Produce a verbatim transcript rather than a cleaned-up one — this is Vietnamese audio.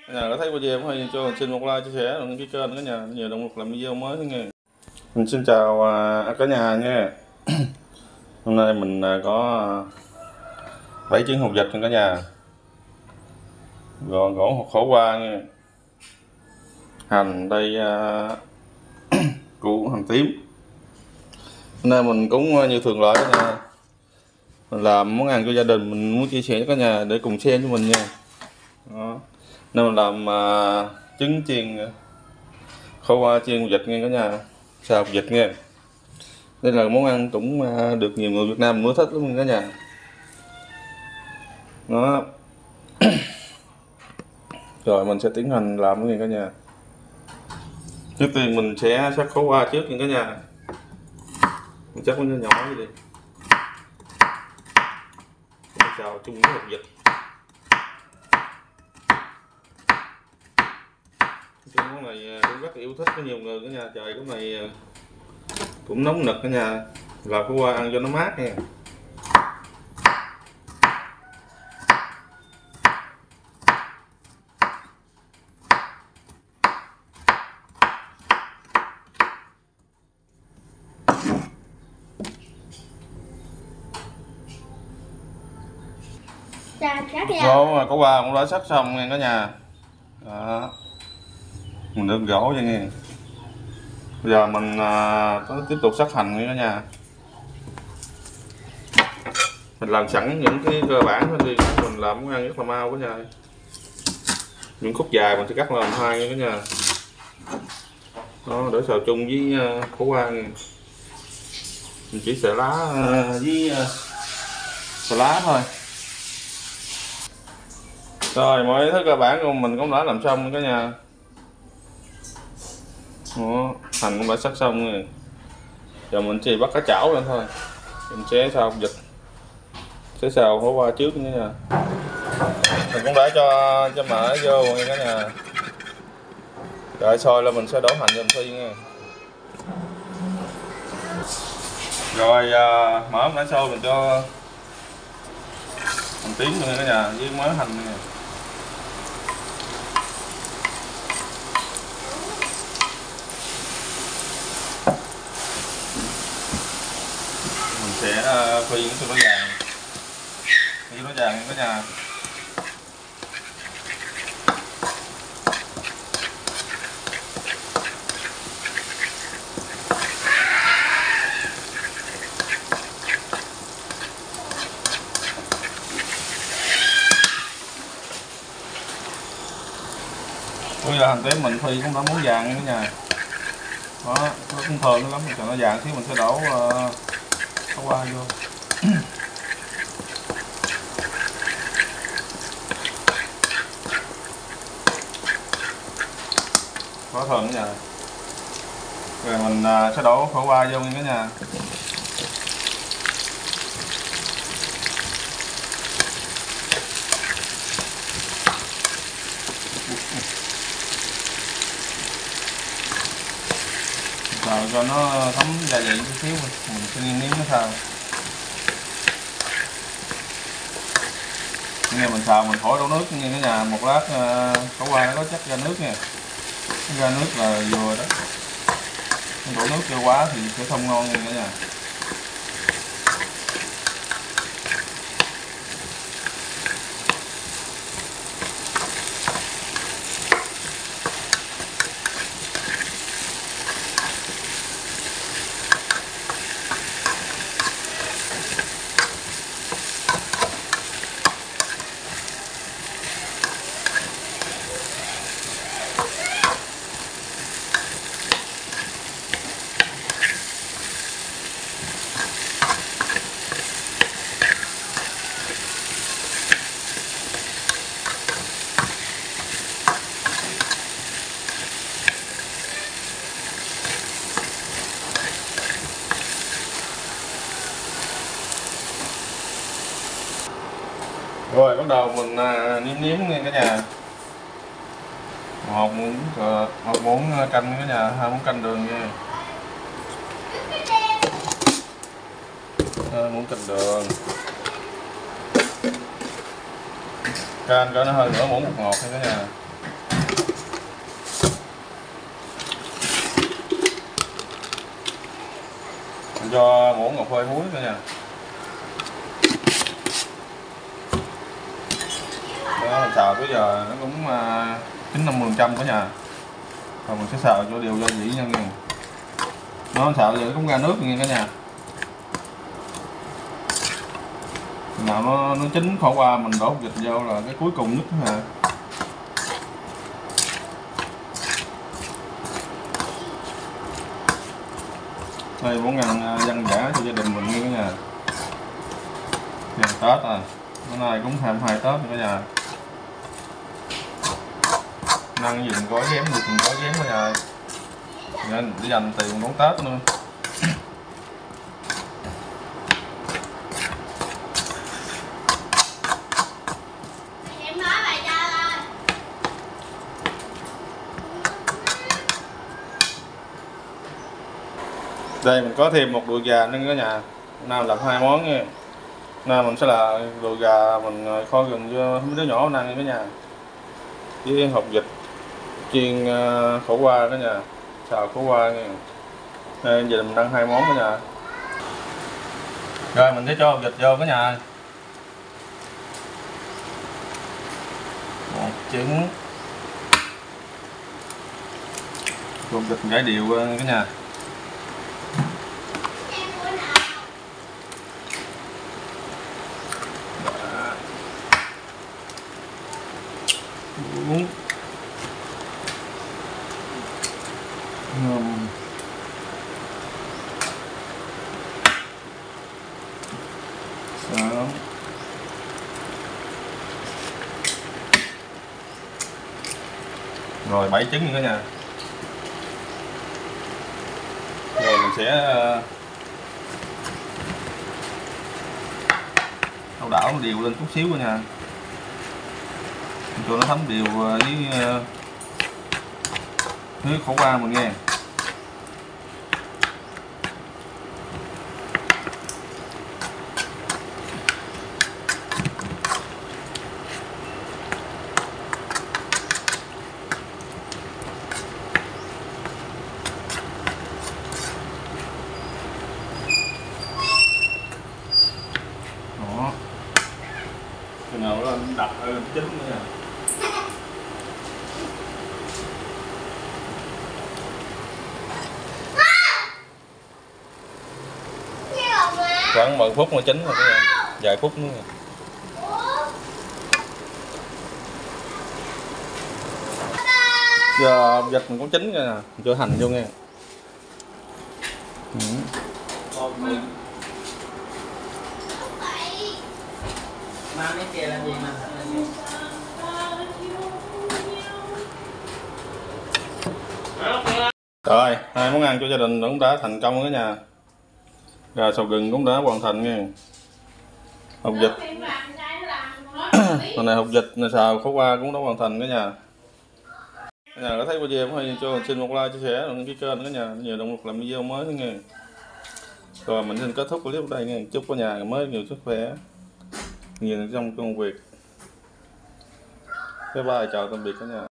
Cả nhà có thấy video hay cho mình xin một like, chia sẻ đăng ký kênh cả nhà, nhiều động lực làm video mới nữa nghe. Mình xin chào à, cả nhà nha. Hôm nay mình à, có bảy trứng hột vịt nha cả nhà, gòn gỗ hột khổ qua nha, hành đây à, củ hành tím. Hôm nay mình cũng như thường lệ cả nhà, mình làm món ăn cho gia đình, mình muốn chia sẻ với cả nhà để cùng xem cho mình nha. Đó. Nên mình làm à, trứng chiên khổ qua chiên vịt nha cả nhà, xào vịt nha. Đây là món ăn cũng à, được nhiều người Việt Nam mới thích lắm cả nhà. Đó. Rồi mình sẽ tiến hành làm cái này cả nhà. Trước tiên mình sẽ sắc khổ qua trước nha cả nhà. Mình chắc nó nhỏ nhỏ đi. Mình xào chung với hột vịt. Cái món này cũng rất yêu thích có nhiều người cả nhà. Trời cái này cũng nóng nực cả nhà, làm khổ qua ăn cho nó mát nha. Gỗ mà có qua cũng đã sắc xong nha cả nhà. Đó. Mình đựng gỗ vậy nghe. Bây giờ mình à, tiếp tục sắc hành nha cả nhà. Mình làm sẵn những cái cơ bản thôi đi, mình làm món ăn rất là mau cả nhà. Những khúc dài mình sẽ cắt làm hai nha cả nhà. Đó, để xào chung với khổ qua nha. Mình chỉ xẻ lá với xà lá thôi. Rồi mọi thứ cơ bản của mình cũng đã làm xong cả nhà. Đó, hành cũng đã sắc xong rồi. Giờ mình chỉ bắt cái chảo lên thôi. Mình sẽ xào vịt, sẽ xào khổ qua trước nha nhà. Mình cũng đã cho cho mỡ vô nha cả nhà. Rồi sôi là mình sẽ đổ hành cho mình phi nha. Rồi à, mỡ mình đã sôi mình cho hành tím nữa cả nhà với mớ hành nha. Mình sẽ phi những cái lỗ vàng, phi lỗ vàng cả nhà. Bây giờ hành tím mình phi cũng đã muốn vàng nha cả nhà. Đó, nó cũng thơm nó lắm, cho nó vàng xíu mình sẽ đổ uh, khổ qua vô. Quá thơm cả nhà. Rồi mình uh, sẽ đổ khổ qua vô nha cả nhà. Rồi cho nó thấm gia vị chút xíu mình sẽ nêm nếm nó sao. Nghe mình xào mình khỏi đổ nước nha cả nhà, một lát khổ qua nó có chắc ra nước nha. Ra nước là vừa đó. Đổ nước cho quá thì sẽ không ngon nha cả nhà. Rồi bắt đầu mình à, nếm nếm nha cả nhà. Một muỗng một muỗng canh cả nhà, hai muỗng canh đường nha. Hai muỗng canh đường. Canh cho nó hơi nửa muỗng bột ngọt nha cả nhà. mình cho muỗng ngọc phơi muối cả nhà. Đó, mình xào tới giờ nó cũng chín năm mươi phần trăm cả nhà. Rồi mình sẽ xào cho đều gia vị nha nghe. Nó xào giờ nó cũng ra nước nghe cả nhà. Nào nó nó chín khổ qua mình đổ vịt vô là cái cuối cùng nhất đó hả. Đây món ăn dân dã cho gia đình mình như cả nhà. Gần Tết à, bữa nay cũng hai mươi hai Tết rồi cả nhà. Ăn gì mình gói ghém được mình gói ghém cả nhà. Nên để dành tiền đón Tết nữa. Đây mình có thêm một đùi gà nữa cả nhà. Nam làm hai món nha. Nam mình sẽ là đùi gà mình kho gừng cho mấy đứa nhỏ ăn cả nhà. Với hột vịt chiên khổ qua cả nhà, xào khổ qua nha. Đây giờ mình ăn hai món cả nhà. Rồi mình sẽ cho hột vịt vô cả nhà. Một trứng. Hột vịt gãy đều cả nhà. Uống ngâm sáu rồi bảy trứng nữa nha. Rồi mình sẽ đảo đảo nó đều lên chút xíu cả nhà, cho nó thấm đều với nước khổ qua mình nghe. Đó. Cái nào nó đặt lên chín nữa nè. Khoảng mười phút mà chín rồi cả nhà, vài phút nữa nè. Giờ vịt mình cũng chín rồi nè, mình cho hành vô nghe. Ừ. Má mấy kia làm gì mà Rồi, hai món ăn cho gia đình cũng đã thành công cả nhà. Gà xào gừng cũng đã hoàn thành nha. Hột vịt còn này hột vịt này xào khổ qua cũng đã hoàn thành cả nhà. Cả nhà có thấy video cũng hay cho mình xin một like, chia sẻ đăng ký kênh cả nhà, nhiều động lực làm video mới nữa nghe. Rồi mình xin kết thúc clip ở đây nha. Chúc cả nhà mới nhiều sức khỏe, nhiều trong công việc. Bye bye, chào tạm biệt cả nhà.